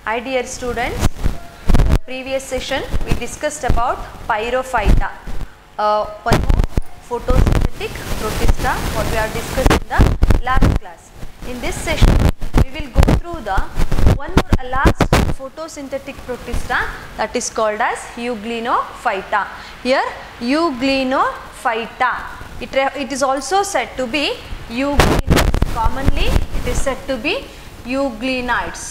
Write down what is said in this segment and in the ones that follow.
Hi dear students, previous session we discussed about Pyrophyta, one more photosynthetic protista what we have discussed in the last class. In this session we will go through the one more last photosynthetic protista that is called as Euglenophyta. Here Euglenophyta, it is also said to be euglenids. Commonly it is said to be euglenids.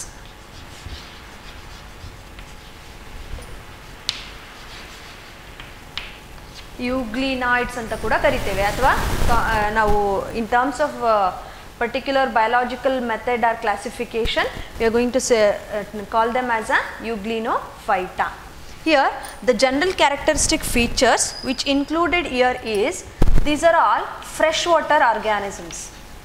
ಯೂಗ್ಲಿನಾಯ್ಡ್ಸ್ ಅಂತ ಕೂಡ ಕರಿತೇವೆ ಅಥವಾ ನಾವು in terms of particular biological method or classification we are going to say, call them as a Euglenophyta. Here the general characteristic features which included here is these are all freshwater organisms,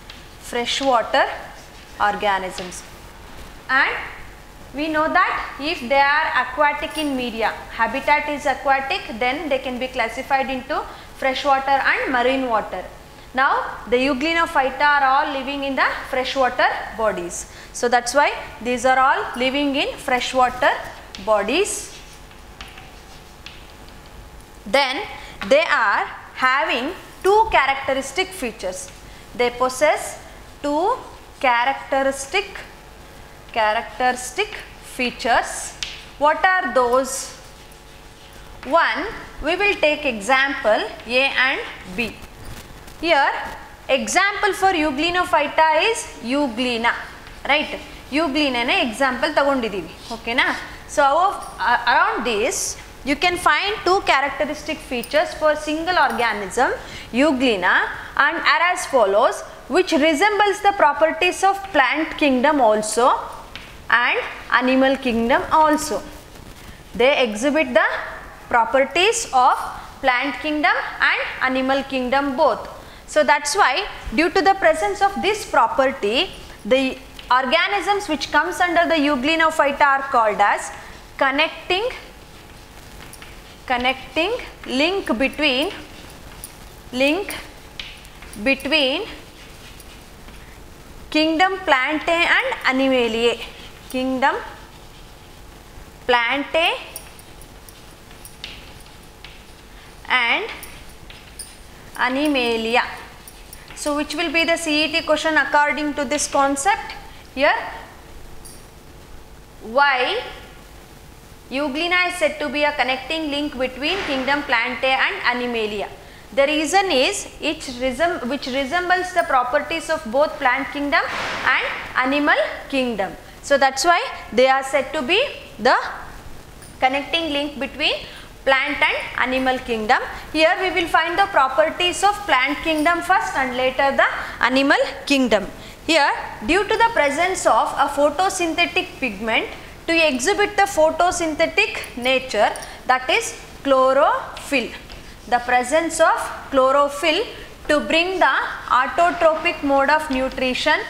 and we know that if they are aquatic in media, habitat is aquatic, then they can be classified into freshwater and marine water. Now the Euglenophyta are all living in the freshwater bodies. So that's why these are all living in freshwater bodies. Then they are having two characteristic features. They possess two characteristic features. What are those? One, we will take example A and B. Here example for Euglenophyta is euglena, right? Euglena ne example tagondidivi, okay na? So around this you can find two characteristic features for single organism euglena and are as follows, which resembles the properties of plant kingdom also and animal kingdom also. They exhibit the properties of plant kingdom and animal kingdom both. So that's why due to the presence of this property, the organisms which comes under the Euglenophyta are called as connecting link between kingdom Plantae and Animaliae. Kingdom Plantae and Animalia. So which will be the CET question according to this concept? Here why Euglena is said to be a connecting link between kingdom Plantae and Animalia. The reason is which resembles the properties of both plant kingdom and animal kingdom. So that's why they are said to be the connecting link between plant and animal kingdom. Here we will find the properties of plant kingdom first and later the animal kingdom. Here due to the presence of a photosynthetic pigment to exhibit the photosynthetic nature, that is chlorophyll. The presence of chlorophyll to bring the autotrophic mode of nutrition.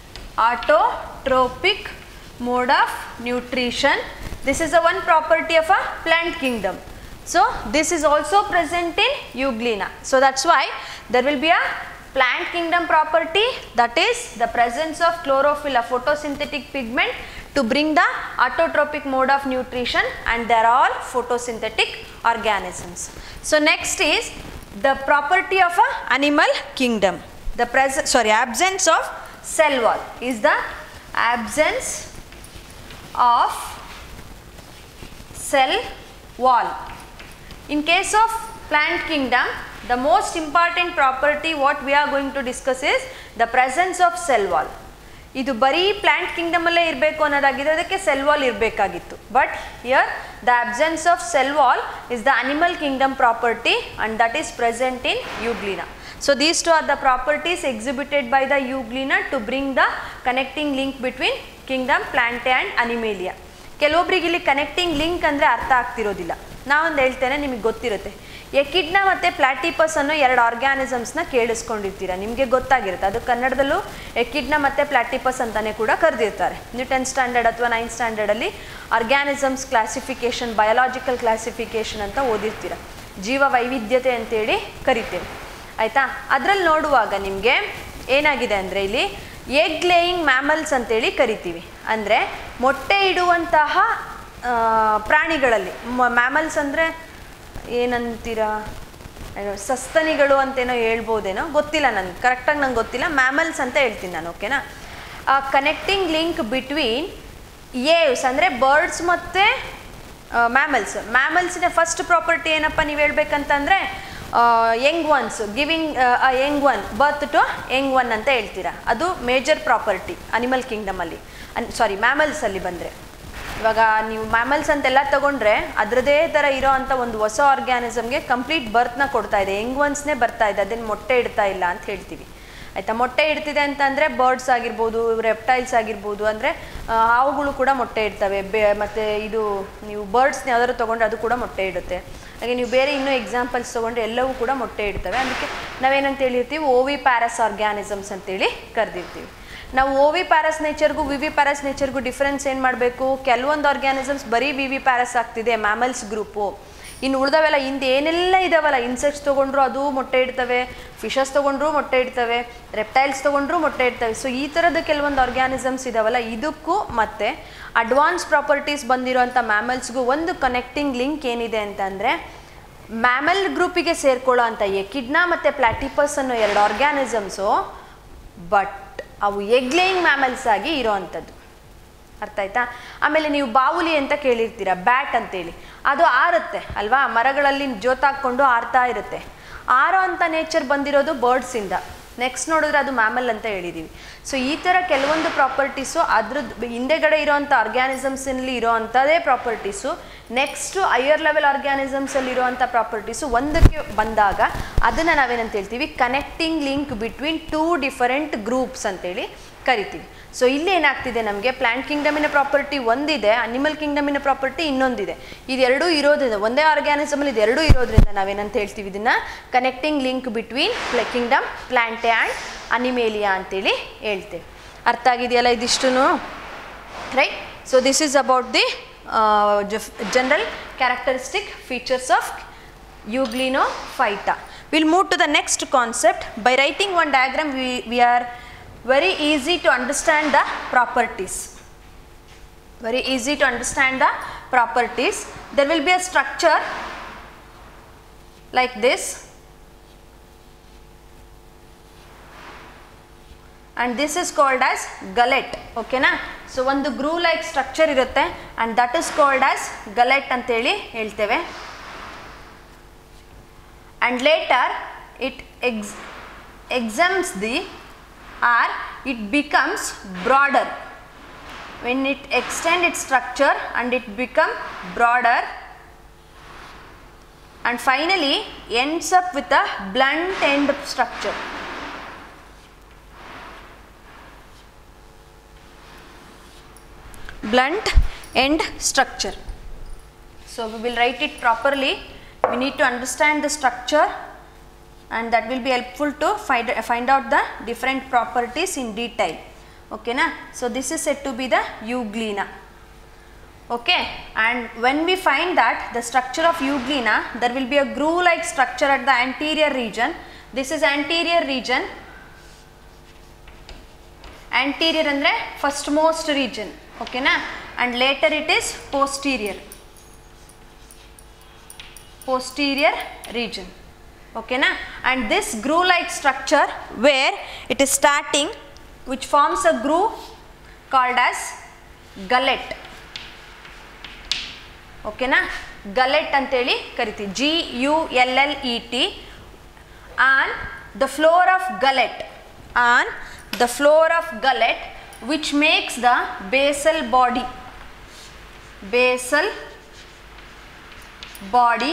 This is the one property of a plant kingdom. So this is also present in euglena. So that's why there will be a plant kingdom property, that is the presence of chlorophyll, a photosynthetic pigment to bring the autotrophic mode of nutrition, and they are all photosynthetic organisms. So next is the property of a animal kingdom. The absence of cell wall is the absence of cell wall. In case of plant kingdom, the most important property what we are going to discuss is the presence of cell wall. ಇದು ಬರೀ plant Kingdom ಅಲ್ಲೇ ಇರಬೇಕು ಅನ್ನೋದಾಗಿದೆ, ಅದಕ್ಕೆ cell wall ಇರಬೇಕಾಗಿತ್ತು. But here the absence of cell wall is the animal kingdom property and that is present in Euglena. So these two are the properties exhibited by the euglena to bring the connecting link between kingdom Plantae and Animalia. ಕೆಲವೊಬ್ಬರಿಗೆ ಇಲ್ಲಿ connecting link ಅಂದರೆ ಅರ್ಥ ಆಗ್ತಿರೋದಿಲ್ಲ. ನಾವೊಂದು ಹೇಳ್ತೇನೆ, ನಿಮಗೆ ಗೊತ್ತಿರುತ್ತೆ. ಎಕಿಡ್ನಾ ಮತ್ತು platypus ಅನ್ನೋ ಎರಡು ಆರ್ಗ್ಯಾನಿಸಮ್ಸ್ನ ಕೇಳಿಸ್ಕೊಂಡಿರ್ತೀರ, ನಿಮಗೆ ಗೊತ್ತಾಗಿರುತ್ತೆ. ಅದು ಕನ್ನಡದಲ್ಲೂ ಎಕಿಡ್ನಾ ಮತ್ತು ಪ್ಲಾಟಿಪಸ್ ಅಂತಲೇ ಕೂಡ ಕರೆದಿರ್ತಾರೆ. ನೀವು 10th ಸ್ಟ್ಯಾಂಡರ್ಡ್ ಅಥವಾ 9th ಸ್ಟ್ಯಾಂಡರ್ಡಲ್ಲಿ ಆರ್ಗ್ಯಾನಿಸಮ್ಸ್ ಕ್ಲಾಸಿಫಿಕೇಷನ್, ಬಯಾಲಜಿಕಲ್ ಕ್ಲಾಸಿಫಿಕೇಷನ್ ಅಂತ ಓದಿರ್ತೀರ. ಜೀವ ವೈವಿಧ್ಯತೆ ಅಂತೇಳಿ ಕರಿತೇವೆ, ಆಯಿತಾ. ಅದರಲ್ಲಿ ನೋಡುವಾಗ ನಿಮಗೆ ಏನಾಗಿದೆ ಅಂದರೆ ಇಲ್ಲಿ ಎಗ್ ಲೇಯಿಂಗ್ ಮ್ಯಾಮಲ್ಸ್ ಅಂತೇಳಿ ಕರಿತೀವಿ. ಅಂದರೆ ಮೊಟ್ಟೆ ಇಡುವಂತಹ ಪ್ರಾಣಿಗಳಲ್ಲಿ ಮ್ಯಾಮಲ್ಸ್ ಅಂದರೆ ಏನಂತೀರಾ, ಸಸ್ತನಿಗಳು ಅಂತೇನೋ ಹೇಳ್ಬೋದೇನೋ, ಗೊತ್ತಿಲ್ಲ ನನಗೆ ಕರೆಕ್ಟಾಗಿ ನಂಗೆ ಗೊತ್ತಿಲ್ಲ, ಮ್ಯಾಮಲ್ಸ್ ಅಂತ ಹೇಳ್ತೀನಿ ನಾನು. ಓಕೆನಾ. ಕನೆಕ್ಟಿಂಗ್ ಲಿಂಕ್ ಬಿಟ್ವೀನ್ ಏವ್ಸ್ ಅಂದರೆ ಬರ್ಡ್ಸ್ ಮತ್ತು ಮ್ಯಾಮಲ್ಸಿನ ಫಸ್ಟ್ ಪ್ರಾಪರ್ಟಿ ಏನಪ್ಪ ನೀವು ಹೇಳ್ಬೇಕಂತಂದರೆ young ones, giving young one, birth to young one ಅಂತ ಹೇಳ್ತೀರಾ. ಅದು ಮೇಜರ್ ಪ್ರಾಪರ್ಟಿ ಅನಿಮಲ್ ಕಿಂಗ್ಡಮಲ್ಲಿ, ಮ್ಯಾಮಲ್ಸಲ್ಲಿ ಬಂದರೆ. ಇವಾಗ ನೀವು ಮ್ಯಾಮಲ್ಸ್ ಅಂತೆಲ್ಲ ತೊಗೊಂಡ್ರೆ ಅದರದೇ ಥರ ಇರೋ ಅಂಥ ಒಂದು ಹೊಸ ಆರ್ಗ್ಯಾನಿಸಮ್ಗೆ ಕಂಪ್ಲೀಟ್ ಬರ್ತ್ನ ಕೊಡ್ತಾ ಇದೆ, ಯಂಗ್ ಒನ್ಸ್ನೇ ಬರ್ತಾ ಇದೆ, ಅದೇನು ಮೊಟ್ಟೆ ಇಡ್ತಾ ಇಲ್ಲ ಅಂತ ಹೇಳ್ತೀವಿ. ಆಯಿತಾ. ಮೊಟ್ಟೆ ಇಡ್ತಿದೆ ಅಂತಂದರೆ ಬರ್ಡ್ಸ್ ಆಗಿರ್ಬೋದು, ರೆಪ್ಟೈಲ್ಸ್ ಆಗಿರ್ಬೋದು, ಅಂದರೆ ಹಾವುಗಳು ಕೂಡ ಮೊಟ್ಟೆ ಇಡ್ತವೆ. ಮತ್ತು ಇದು ನೀವು ಬರ್ಡ್ಸ್ನ ಯಾವ್ದಾದ್ರು ತೊಗೊಂಡ್ರೆ ಅದು ಕೂಡ ಮೊಟ್ಟೆ ಇಡುತ್ತೆ. ಹಾಗೆ ನೀವು ಬೇರೆ ಇನ್ನೂ ಎಕ್ಸಾಂಪಲ್ಸ್ ತೊಗೊಂಡ್ರೆ ಎಲ್ಲವೂ ಕೂಡ ಮೊಟ್ಟೆ ಇಡ್ತವೆ. ಅದಕ್ಕೆ ನಾವೇನಂತ ಹೇಳಿರ್ತೀವಿ, ಓವಿ ಪ್ಯಾರಸ್ ಆರ್ಗ್ಯಾನಿಸಮ್ಸ್ ಅಂತೇಳಿ ಕರೆದಿರ್ತೀವಿ. ನಾವು ಓವಿ ಪ್ಯಾರಸ್ ನೇಚರ್ಗೂ ವಿವಿ ಪ್ಯಾರಸ್ ನೇಚರ್ಗೂ ಡಿಫ್ರೆನ್ಸ್ ಏನು ಮಾಡಬೇಕು, ಕೆಲವೊಂದು ಆರ್ಗ್ಯಾನಿಸಮ್ಸ್ ಬರೀ ವಿವಿ ಪ್ಯಾರಸ್ ಆಗ್ತಿದೆ ಮ್ಯಾಮಲ್ಸ್ ಗ್ರೂಪು, ಇನ್ನು ಉಳಿದವೆಲ್ಲ ಹಿಂದೆ ಏನೆಲ್ಲ ಇದಾವಲ್ಲ, ಇನ್ಸೆಕ್ಟ್ಸ್ ತೊಗೊಂಡ್ರು ಅದು ಮೊಟ್ಟೆ ಇಡ್ತವೆ, ಫಿಶಸ್ ತೊಗೊಂಡ್ರು ಮೊಟ್ಟೆ ಇಡ್ತವೆ, ರೆಪ್ಟೈಲ್ಸ್ ತೊಗೊಂಡ್ರು ಮೊಟ್ಟೆ ಇಡ್ತವೆ. ಸೊ ಈ ಥರದ ಕೆಲವೊಂದು ಆರ್ಗ್ಯಾನಿಸಮ್ಸ್ ಇದಾವಲ್ಲ, ಇದಕ್ಕೂ ಮತ್ತು ಅಡ್ವಾನ್ಸ್ ಪ್ರಾಪರ್ಟೀಸ್ ಬಂದಿರೋಂಥ ಮ್ಯಾಮಲ್ಸ್ಗೂ ಒಂದು ಕನೆಕ್ಟಿಂಗ್ ಲಿಂಕ್ ಏನಿದೆ ಅಂತಂದರೆ, ಮ್ಯಾಮಲ್ ಗ್ರೂಪಿಗೆ ಸೇರ್ಕೊಳ್ಳೋ ಅಂಥ ಎಕಿಡ್ನಾ ಮತ್ತು ಪ್ಲಾಟಿಪಸ್ ಅನ್ನೋ 2 ಆರ್ಗ್ಯಾನಿಸಮ್ಸು, ಬಟ್ ಅವು ಎಗ್ ಲೇಯಿಂಗ್ ಮ್ಯಾಮಲ್ಸ್ ಆಗಿ ಇರೋ ಅಂಥದ್ದು. ಅರ್ಥ ಆಯ್ತಾ. ಆಮೇಲೆ ನೀವು ಬಾವುಲಿ ಅಂತ ಕೇಳಿರ್ತೀರ, ಬ್ಯಾಟ್ ಅಂತೇಳಿ, ಅದು ಆರುತ್ತೆ ಅಲ್ವಾ, ಮರಗಳಲ್ಲಿ ಜೋತಾಕ್ಕೊಂಡು ಆರ್ತಾ ಇರುತ್ತೆ. ಆರೋ ಅಂಥ ನೇಚರ್ ಬಂದಿರೋದು ಬರ್ಡ್ಸಿಂದ. ನೆಕ್ಸ್ಟ್ ನೋಡಿದ್ರೆ ಅದು ಮ್ಯಾಮಲ್ ಅಂತ ಹೇಳಿದ್ದೀವಿ. ಸೊ ಈ ಥರ ಕೆಲವೊಂದು ಪ್ರಾಪರ್ಟೀಸು ಅದ್ರದ್ದು ಹಿಂದೆಗಡೆ ಇರೋವಂಥ ಆರ್ಗ್ಯಾನಿಸಮ್ಸಲ್ಲಿ ಇರೋ ಅಂಥದ್ದೇ ಪ್ರಾಪರ್ಟೀಸು ನೆಕ್ಸ್ಟು ಹೈಯರ್ ಲೆವೆಲ್ ಆರ್ಗ್ಯಾನಿಸಮ್ಸಲ್ಲಿ ಇರೋವಂಥ ಪ್ರಾಪರ್ಟೀಸು ಒಂದಕ್ಕೆ ಬಂದಾಗ ಅದನ್ನು ನಾವೇನಂತ ಹೇಳ್ತೀವಿ, connecting link between 2 different groups ಅಂತೇಳಿ ಕರಿತೀವಿ. ಸೊ ಇಲ್ಲಿ ಏನಾಗ್ತಿದೆ, ನಮಗೆ ಪ್ಲಾಂಟ್ ಕಿಂಗ್ಡಮಿನ ಪ್ರಾಪರ್ಟಿ ಒಂದಿದೆ, ಅನಿಮಲ್ ಕಿಂಗ್ಡಮಿನ ಪ್ರಾಪರ್ಟಿ ಇನ್ನೊಂದಿದೆ. ಇದೆರಡೂ ಇರೋದ್ರಿಂದ, ಒಂದೇ ಆರ್ಗ್ಯಾನಿಸಮಲ್ಲಿ ಇದೆರಡೂ ಇರೋದ್ರಿಂದ ನಾವೇನಂತ ಹೇಳ್ತೀವಿ, ಇದನ್ನು connecting link between kingdom Plantae and Animalia ಅಂತೇಳಿ ಹೇಳ್ತೇವೆ. ಅರ್ಥ ಆಗಿದೆಯಲ್ಲ ಇದಿಷ್ಟು, right. So this is about the general characteristic features of Euglena-Phyta. We'll move to the next concept. By writing one diagram, we are very easy to understand the properties. Very easy to understand the properties. There will be a structure like this, and this is called as gullet. Okay na. So ಒಂದು groove like structure ಇರುತ್ತೆ, and that is called as gullet ಅಂತೇಳಿ ಹೇಳ್ತೇವೆ. And later it exempts the, or it becomes broader. When it extend its structure and it become broader, and finally ends up with a blunt end structure. Blunt end structure. So we will write it properly. We need to understand the structure, and that will be helpful to find out the different properties in detail. Okay na. So this is said to be the Euglena. Okay, and when we find that the structure of Euglena, there will be a groove like structure at the anterior region. This is anterior region. Anterior andre first most region. Okay na. And later it is posterior region. Okay na. And this groove like structure where it is starting, which forms a groove called as gullet. Okay na. Gullet anteli kariti, Gullet. On the floor of gullet, which makes the basal body,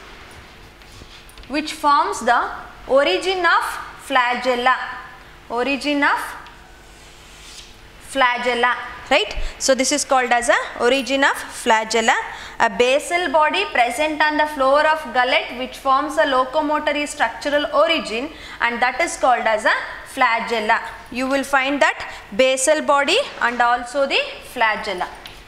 which forms the origin of flagella. Right. So this is called as a origin of flagella. A basal body present on the floor of gullet, which forms a locomotory structural origin, and that is called as a flagella. You will find that basal body and also the flagella.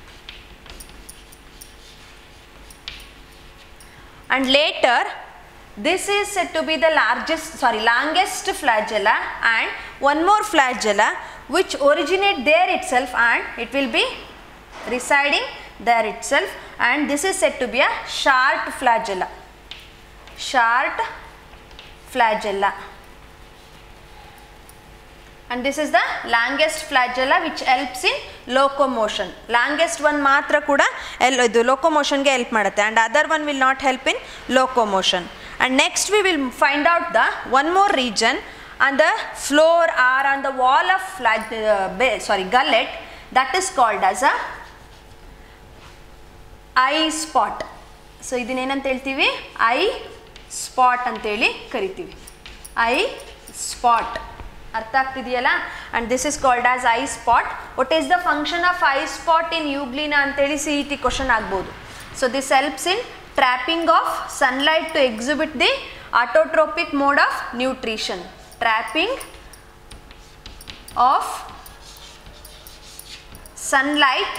And later this is said to be the longest flagella, and one more flagella which originate there itself and it will be residing there itself, and this is said to be a short flagella. Short flagella. And this is the longest flagella which helps in locomotion. Longest one matra kuda locomotion ge help ಮಾಡುತ್ತೆ, and other one will not help in locomotion. And next we will find out the one more region on the floor or on the wall of gullet, that is called as a eye spot. So ಇದನ್ನ ಏನಂತ ಹೇಳ್ತೀವಿ? eye spot ಅಂತ ಹೇಳಿ ಕರಿತೀವಿ. eye spot. ಅರ್ಥ ಆಗ್ತಿದೆಯಲ್ಲ? and this is called as eye spot. what is the function of eye spot in euglena ಅಂತ ಹೇಳಿ CET question ಆಗಬಹುದು. so this helps in trapping of sunlight to exhibit the autotrophic mode of nutrition. Trapping of sunlight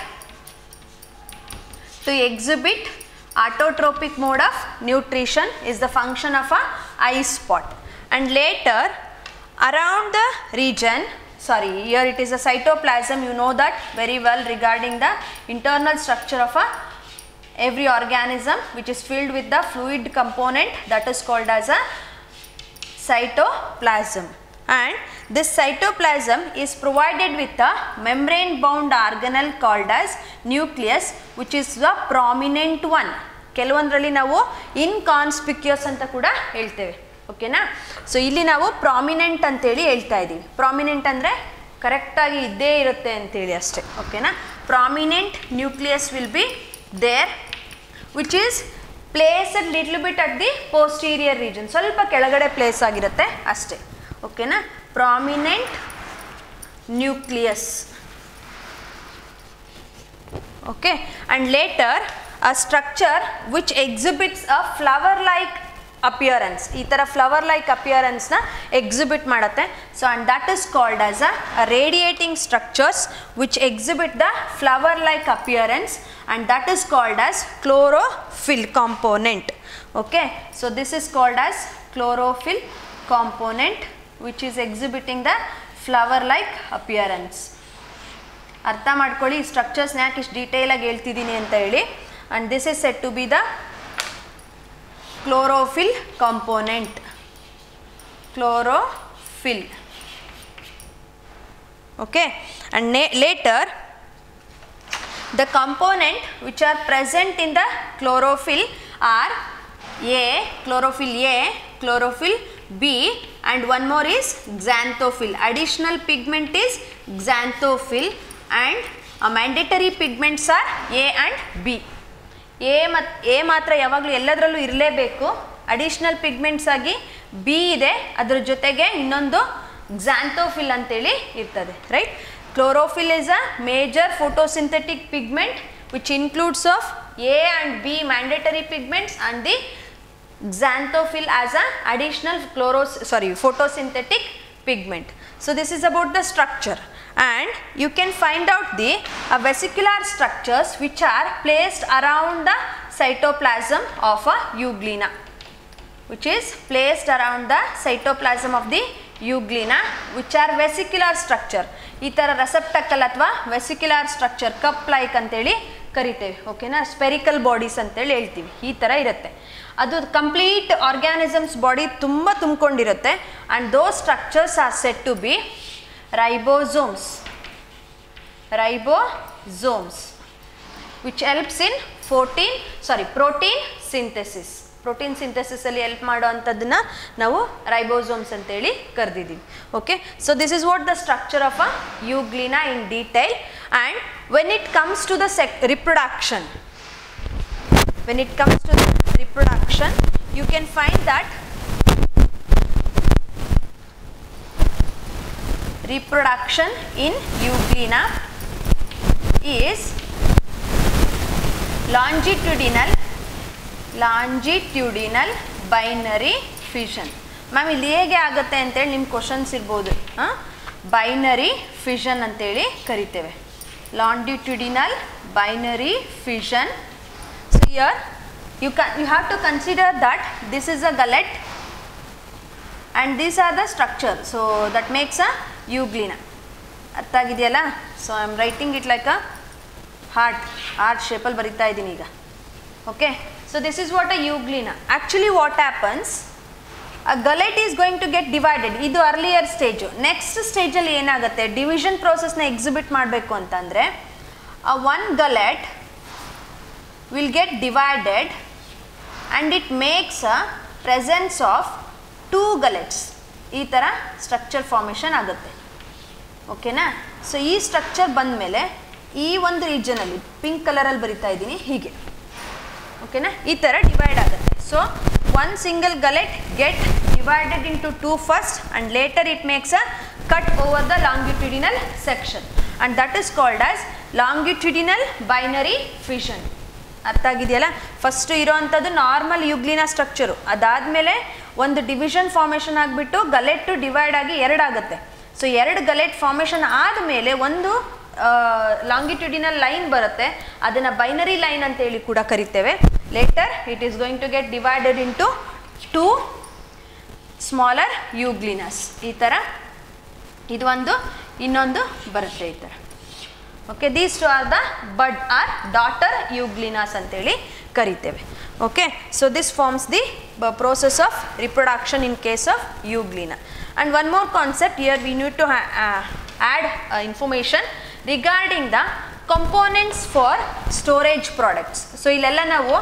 to exhibit autotrophic mode of nutrition is the function of a eye spot. And later around the region, here it is a cytoplasm, you know that very well regarding the internal structure of every organism, which is filled with the fluid component, that is called as a cytoplasm. And this cytoplasm is provided with a membrane bound organelle called as nucleus, which is the prominent one. ಕೆಲವೊಂದರಲ್ಲಿ ನಾವು ಇನ್ಕಾನ್ಸ್ಪಿಕ್ಯೂಸ್ ಅಂತ ಕೂಡ ಹೇಳ್ತೇವೆ, ಓಕೆನಾ? So ಇಲ್ಲಿ ನಾವು prominent ಅಂತೇಳಿ ಹೇಳ್ತಾ ಇದ್ದೀವಿ. ಪ್ರಾಮಿನೆಂಟ್ ಅಂದರೆ ಕರೆಕ್ಟಾಗಿ ಇದ್ದೇ ಇರುತ್ತೆ ಅಂತೇಳಿ ಅಷ್ಟೇ, ಓಕೆನಾ? Prominent nucleus will be there, which is placed little bit at the posterior region, ಸ್ವಲ್ಪ ಕೆಳಗಡೆ ಪ್ಲೇಸ್ ಆಗಿರುತ್ತೆ ಅಷ್ಟೇ, ಓಕೆನಾ? Prominent nucleus, okay. And later a structure which exhibits a flower like appearance, ಈ ಥರ ಫ್ಲವರ್ ಲೈಕ್ ಅಪಿಯರೆನ್ಸ್ನ ಎಕ್ಸಿಬಿಟ್ ಮಾಡುತ್ತೆ. So and that is called as a radiating structures which exhibit the flower like appearance, and that is called as chlorophyll component, okay. So this is called as chlorophyll component which is exhibiting the flower like appearance. ಅರ್ಥ ಮಾಡ್ಕೊಳ್ಳಿ ಈ ಸ್ಟ್ರಕ್ಚರ್ಸ್ನ ಯಾಕೆ ಇಷ್ಟು ಡೀಟೇಲಾಗಿ ಹೇಳ್ತಿದ್ದೀನಿ ಅಂತ ಹೇಳಿ. and this is said to be the chlorophyll component. Chlorophyll, okay. And later the component which are present in the chlorophyll are chlorophyll A, chlorophyll B, and one more is xanthophyll. Additional pigment is xanthophyll, and mandatory pigments are A and B. A ಮಾತ್ರ ಯಾವಾಗಲೂ ಎಲ್ಲದರಲ್ಲೂ ಇರಲೇಬೇಕು. Additional pigments ಆಗಿ B ಇದೆ, ಅದರ ಜೊತೆಗೆ ಇನ್ನೊಂದು xanthophyll ಅಂತೇಳಿ ಇರ್ತದೆ, right. Chlorophyll is a major photosynthetic pigment which includes of A and B mandatory pigments and the xanthophyll as a additional photosynthetic pigment. So this is about the structure. And you can find out the vesicular structures which are placed around the cytoplasm of a euglena, which is placed around the cytoplasm of the euglena, which are vesicular structure. ಈ ಥರ ರೆಸೆಪ್ಟಕಲ್ ಅಥವಾ vesicular structure cup like ಅಂತೇಳಿ ಕರಿತೇವೆ, ಓಕೆನಾ? Spherical bodies ಅಂತೇಳಿ ಹೇಳ್ತೀವಿ. ಈ ಥರ ಇರುತ್ತೆ, ಅದು ಕಂಪ್ಲೀಟ್ ಆರ್ಗ್ಯಾನಿಸಮ್ಸ್ ಬಾಡಿ ತುಂಬ ತುಂಬಿಕೊಂಡಿರುತ್ತೆ. And those structures are said to be ribosomes, which helps in protein synthesis. Protein ಸಿಂಥೆಸಿಸಲ್ಲಿ ಹೆಲ್ಪ್ ಮಾಡೋ ಅಂಥದ್ದನ್ನ ನಾವು ರೈಬೋಸೋಮ್ಸ್ ಅಂತೇಳಿ ಕರೆದಿದ್ದೀವಿ, okay. So this is what the structure of a euglena in detail. And when it comes to the reproduction, you can find that reproduction in euglena is longitudinal binary fission. Ma'am ಇಲ್ಲಿ ಹೇಗೆ ಆಗುತ್ತೆ ಅಂತೇಳಿ ನಿಮ್ಮ questions ಇರ್ಬೋದು. Binary fission ಅಂತೇಳಿ ಕರಿತೇವೆ, longitudinal binary fission. So here you have to consider that this is a gullet and these are the structure, so that makes a euglena. ಅರ್ಥ ಆಗಿದೆಯಲ್ಲ? So I am writing it like a heart ಶೇಪಲ್ಲಿ ಬರಿತಾ ಇದ್ದೀನಿ ಈಗ. Okay, so this is what a Euglena. Actually what happens, a gullet is going to get divided. ಇದು earlier stage. Next ಸ್ಟೇಜಲ್ಲಿ ಏನಾಗುತ್ತೆ, division ಪ್ರೋಸೆಸ್ನ ಎಕ್ಸಿಬಿಟ್ ಮಾಡಬೇಕು ಅಂತಂದರೆ one gullet will get divided and it makes a presence of 2 gullets. ಈ ಥರ structure formation ಆಗುತ್ತೆ. ಓಕೆನಾ? ಸೊ ಈ ಸ್ಟ್ರಕ್ಚರ್ ಬಂದಮೇಲೆ ಈ ಒಂದು ರೀಜನಲ್ಲಿ ಪಿಂಕ್ ಕಲರಲ್ಲಿ ಬರಿತಾ ಇದ್ದೀನಿ ಹೀಗೆ. ಓಕೆನಾ? ಈ ಥರ ಡಿವೈಡ್ ಆಗುತ್ತೆ. So one single gullet get divided into 2 first and later it makes a cut over the longitudinal section and that is called as longitudinal binary fission. ಅರ್ಥ ಆಗಿದೆಯಲ್ಲ? ಫಸ್ಟ್ ಇರೋವಂಥದ್ದು ನಾರ್ಮಲ್ ಯುಗ್ಲಿನಾ ಸ್ಟ್ರಕ್ಚರು. ಅದಾದಮೇಲೆ ಒಂದು division formation ಆಗಿಬಿಟ್ಟು ಗಲೆಟ್ಟು divide ಆಗಿ 2 ಆಗುತ್ತೆ. So 2 ಗಲೆಟ್ formation ಆದಮೇಲೆ ಒಂದು ಲಾಂಗಿಟ್ಯೂಡಿನಲ್ ಲೈನ್ ಬರುತ್ತೆ. ಅದನ್ನು ಬೈನರಿ ಲೈನ್ ಅಂತೇಳಿ ಕೂಡ ಕರಿತೇವೆ. Later it is going to get divided into 2 smaller euglenas. ಈ ಥರ ಇದು ಒಂದು, ಇನ್ನೊಂದು ಬರುತ್ತೆ ಈ ಥರ. Okay, these two are the bud or daughter euglenas ಅಂತೇಳಿ ಕರಿತೇವೆ. Okay, so this forms the process of reproduction in case of euglena. And one more concept here we need to add information regarding the components for storage products. So ಇಲ್ಲೆಲ್ಲ ನಾವು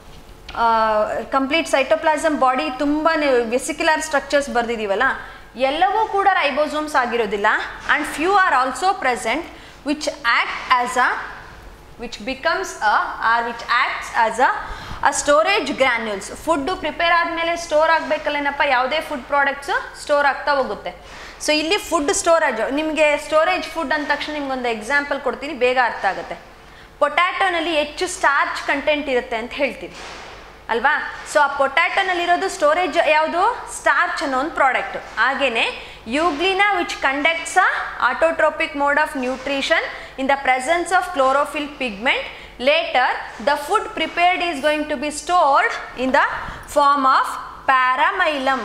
complete cytoplasm body ತುಂಬಾ vesicular structures ಬರೆದಿದ್ದೀವಲ್ಲ, ಎಲ್ಲವೂ ಕೂಡ ribosomes ಆಗಿರೋದಿಲ್ಲ. And few are also present which act as a which becomes a or which acts as a storage granules. Food prepare ಆದಮೇಲೆ store ಆಗಬೇಕಲ್ಲೇನಪ್ಪ, ಯಾವುದೇ ಫುಡ್ ಪ್ರಾಡಕ್ಟ್ಸು ಸ್ಟೋರ್ ಆಗ್ತಾ ಹೋಗುತ್ತೆ. ಸೊ ಇಲ್ಲಿ ಫುಡ್ ಸ್ಟೋರೇಜ್, ನಿಮಗೆ ಸ್ಟೋರೇಜ್ ಫುಡ್ ಅಂದ ತಕ್ಷಣ ನಿಮ್ಗೊಂದು ಎಕ್ಸಾಂಪಲ್ ಕೊಡ್ತೀನಿ, ಬೇಗ ಅರ್ಥ ಆಗುತ್ತೆ. ಪೊಟ್ಯಾಟೋನಲ್ಲಿ ಹೆಚ್ಚು ಸ್ಟಾರ್ಚ್ ಕಂಟೆಂಟ್ ಇರುತ್ತೆ ಅಂತ ಹೇಳ್ತೀವಿ ಅಲ್ವಾ? ಸೊ ಆ ಪೊಟ್ಯಾಟೋನಲ್ಲಿರೋದು ಸ್ಟೋರೇಜ್ ಯಾವುದು? ಸ್ಟಾರ್ಚ್ ಅನ್ನೋ ಒಂದು ಪ್ರಾಡಕ್ಟು. ಹಾಗೆಯೇ euglena which conducts a autotrophic mode of nutrition in the presence of chlorophyll pigment. Later the food prepared is going to be stored in the form of paramylum.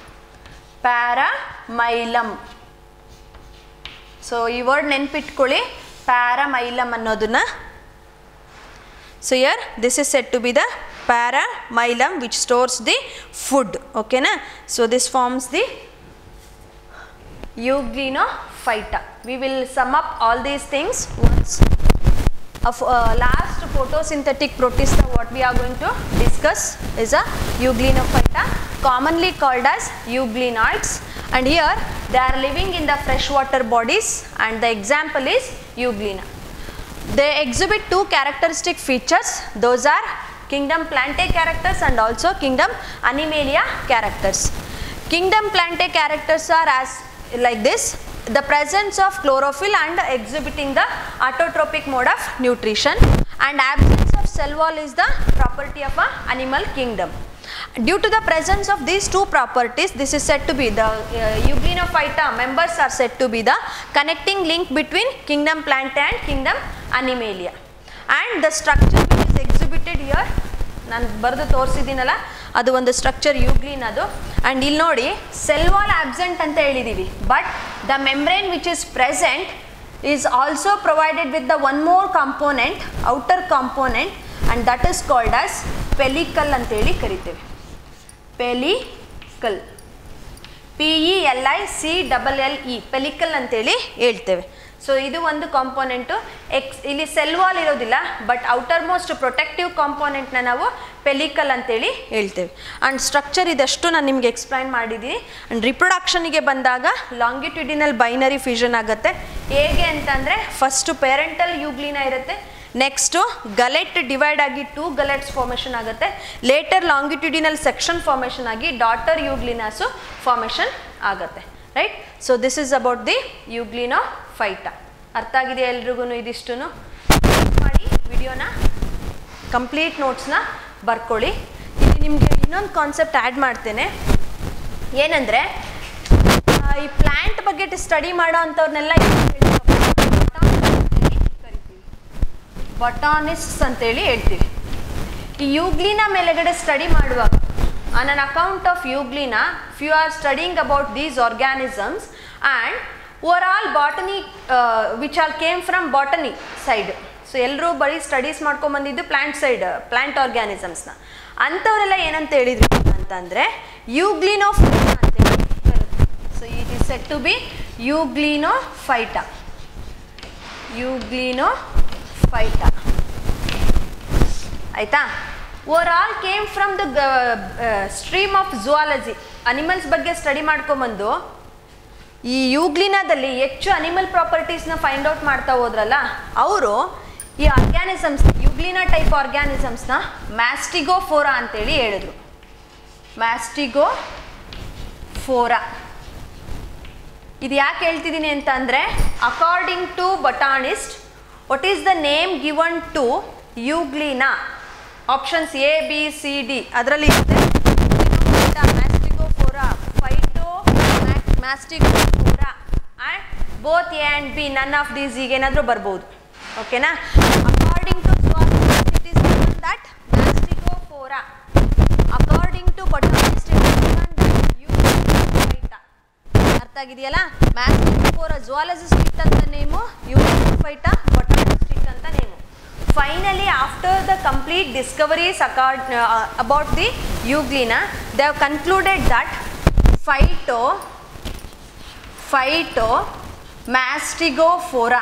Paramylum. So ಈ word ನೆನ್ಪಿಟ್ಕೊಳ್ಳಿ, paramylum ಅನ್ನೋದನ್ನ. So here this is said to be the paramylum which stores the food. Okay na? So this forms the Euglenophyta. We will sum up all these things once. Last photosynthetic protista what we are going to discuss is a Euglenophyta, commonly called as euglenoids, and here they are living in the freshwater bodies and the example is Euglena. They exhibit 2 characteristic features. Those are kingdom Plantae characters and also kingdom Animalia characters. Kingdom Plantae characters are as like this: the presence of chlorophyll and exhibiting the autotrophic mode of nutrition, and absence of cell wall is the property of a animal kingdom. Due to the presence of these 2 properties, this is said to be the Euglenophyta members are said to be the connecting link between kingdom Plantae and kingdom Animalia. And the structure which is exhibited here, ನಾನು ಬರೆದು ತೋರಿಸಿದ್ದೀನಲ್ಲ, ಅದು ಒಂದು structure ಯೂಗ್ಲಿನದು. And ಇಲ್ಲಿ ನೋಡಿ cell wall absent ಅಂತ ಹೇಳಿದ್ದೀವಿ, but the membrane which is present is also provided with the one more component, outer component, and that is called as pellicle ಅಂತೇಳಿ ಕರಿತೇವೆ. ಪೆಲಿಕಲ್, PELICLLE, ಪೆಲಿಕಲ್ ಅಂತೇಳಿ ಹೇಳ್ತೇವೆ. ಸೊ ಇದು ಒಂದು ಕಾಂಪೋನೆಂಟು. ಇಲ್ಲಿ ಸೆಲ್ ವಾಲ್ ಇರೋದಿಲ್ಲ, ಬಟ್ ಔಟರ್ ಮೋಸ್ಟ್ ಪ್ರೊಟೆಕ್ಟಿವ್ ಕಾಂಪೋನೆಂಟ್ನ ನಾವು ಪೆಲಿಕಲ್ ಅಂತೇಳಿ ಹೇಳ್ತೇವೆ. ಆ್ಯಂಡ್ ಸ್ಟ್ರಕ್ಚರ್ ಇದಷ್ಟು ನಾನು ನಿಮಗೆ ಎಕ್ಸ್ಪ್ಲೈನ್ ಮಾಡಿದ್ದೀನಿ. ಆ್ಯಂಡ್ ರಿಪ್ರೊಡಕ್ಷನಿಗೆ ಬಂದಾಗ ಲಾಂಗಿಟ್ಯೂಡಿನಲ್ ಬೈನರಿ ಫ್ಯೂಷನ್ ಆಗುತ್ತೆ. ಹೇಗೆ ಅಂತಂದರೆ ಫಸ್ಟು ಪೇರೆಂಟಲ್ ಯೂಗ್ಲಿನಾ ಇರುತ್ತೆ, ನೆಕ್ಸ್ಟು ಗಲೆಟ್ ಡಿವೈಡ್ ಆಗಿ 2 ಗಲೆಟ್ಸ್ ಫಾರ್ಮೇಷನ್ ಆಗುತ್ತೆ. ಲೇಟರ್ ಲಾಂಗಿಟ್ಯೂಡಿನಲ್ ಸೆಕ್ಷನ್ ಫಾರ್ಮೇಷನ್ ಆಗಿ ಡಾಟರ್ ಯೂಗ್ಲಿನಾಸು ಫಾರ್ಮೇಷನ್ ಆಗುತ್ತೆ. Right? So this is about the euglenophyta. ಅರ್ಥ ಆಗಿದೆಯಾ ಎಲ್ರಿಗೂ? ಇದಿಷ್ಟು ಮಾಡಿ ವಿಡಿಯೋನ ಕಂಪ್ಲೀಟ್ ನೋಟ್ಸ್ನ ಬರ್ಕೊಳ್ಳಿ. ಇಲ್ಲಿ ನಿಮಗೆ ಇನ್ನೊಂದು ಕಾನ್ಸೆಪ್ಟ್ ಆ್ಯಡ್ ಮಾಡ್ತೇನೆ. ಏನಂದರೆ ಈ ಪ್ಲ್ಯಾಂಟ್ ಬಗ್ಗೆ ಸ್ಟಡಿ ಮಾಡೋ ಅಂಥವ್ರನ್ನೆಲ್ಲ ಕರಿತೀವಿ, ಬಟಾನಿಸ್ಟ್ಸ್ ಅಂತೇಳಿ ಹೇಳ್ತೀವಿ. ಈ ಯೂಗ್ಲಿನಾ ಮೇಲೆಗಡೆ ಸ್ಟಡಿ ಮಾಡುವಾಗ on an account of Euglena, if you are studying about these organisms and overall botany which all came from botany side. So ಎಲ್ಲರೂ ಬರೀ ಸ್ಟಡೀಸ್ ಮಾಡ್ಕೊಂಬಂದಿದ್ದು ಪ್ಲಾಂಟ್ ಸೈಡ್, ಪ್ಲಾಂಟ್ ಆರ್ಗ್ಯಾನಿಸಮ್ಸ್ನ. ಅಂಥವರೆಲ್ಲ ಏನಂತ ಹೇಳಿದ್ರು ಅಂತಂದರೆ ಯೂಗ್ಲಿನೋಫೈಟಾ ಅಂತೇಳಿ ಬರುತ್ತೆ. So it is set to be euglenophyta. Euglenophyta ಆಯಿತಾ. Overall came from the stream of zoology. Animals ಬಗ್ಗೆ ಸ್ಟಡಿ ಮಾಡ್ಕೊಂಬಂದು ಈ ಯೂಗ್ಲಿನಾದಲ್ಲಿ ಹೆಚ್ಚು ಅನಿಮಲ್ ಪ್ರಾಪರ್ಟೀಸ್ನ ಫೈಂಡ್ ಔಟ್ ಮಾಡ್ತಾ ಹೋದ್ರಲ್ಲ, ಅವರು ಈ ಆರ್ಗ್ಯಾನಿಸಮ್ಸ್, ಯೂಗ್ಲಿನಾ ಟೈಪ್ ಆರ್ಗ್ಯಾನಿಸಮ್ಸ್ನ ಮ್ಯಾಸ್ಟಿಗೋಫೋರಾ ಅಂತೇಳಿ ಹೇಳಿದ್ರು. ಮ್ಯಾಸ್ಟಿಗೋಫೋರಾ. ಇದು ಯಾಕೆ ಹೇಳ್ತಿದ್ದೀನಿ ಅಂತ ಅಂದರೆ, according to botanist, what is the name given to euglena? Options A B C D ಅದರಲ್ಲಿ ಇರುತ್ತೆ. Mastigophora, phyto mastigophora and both A and B, none of these ಈಗೇನಾದರೂ ಬರ್ಬೋದು. ಓಕೆನಾ? According to zoologist it is given that mastigophora. According to botanist it is given that euglenophyta. ಅರ್ಥ ಆಗಿದೆಯಲ್ಲ? Mastigophora zoologist ಇಟ್ಟಂತ name, euglenophyta botanist ಇಟ್ಟಂತ name. Finally, after the complete discoveries about the Euglena, they have concluded that Phytomastigophora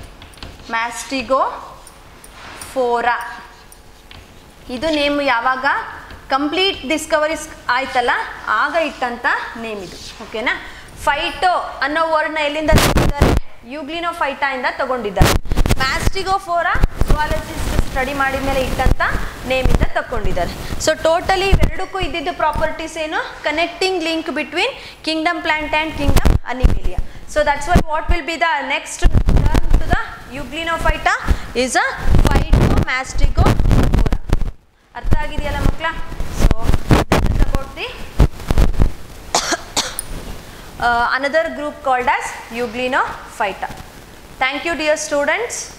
ಇದು name ಯಾವಾಗ complete discoveries ಆಯ್ತಲ್ಲ ಆಗ ಇಟ್ಟಂತ name ಇದು. ಓಕೆನಾ? ಫೈಟೋ ಅನ್ನೋ ವರ್ಡ್ನ ಎಲ್ಲಿಂದ ತಗೊಂಡಿದ್ದಾರೆ? ಯೂಗ್ಲಿನೋಫೈಟಾ ಇಂದ ತಗೊಂಡಿದ್ದಾರೆ. ಮ್ಯಾಸ್ಟಿಗೋಫೋರಾ ಝುವಾಲಜಿಸ್ಟ್ ಸ್ಟಡಿ ಮಾಡಿದ ಮೇಲೆ ಇಟ್ಟಂತ ನೇಮಿಂದ ತಗೊಂಡಿದ್ದಾರೆ. ಸೊ ಟೋಟಲಿ ಇವೆರಡಕ್ಕೂ ಇದ್ದಿದ್ದು ಪ್ರಾಪರ್ಟೀಸ್ ಏನು? Connecting link between kingdom plant and kingdom animalia. So that's why what will be the next term to the euglenophyta is a phytomastigophora. ಅರ್ಥ ಆಗಿದೆಯಲ್ಲ ಮಕ್ಕಳ? So this is about the another group called as Euglena phyta. Thank you dear students.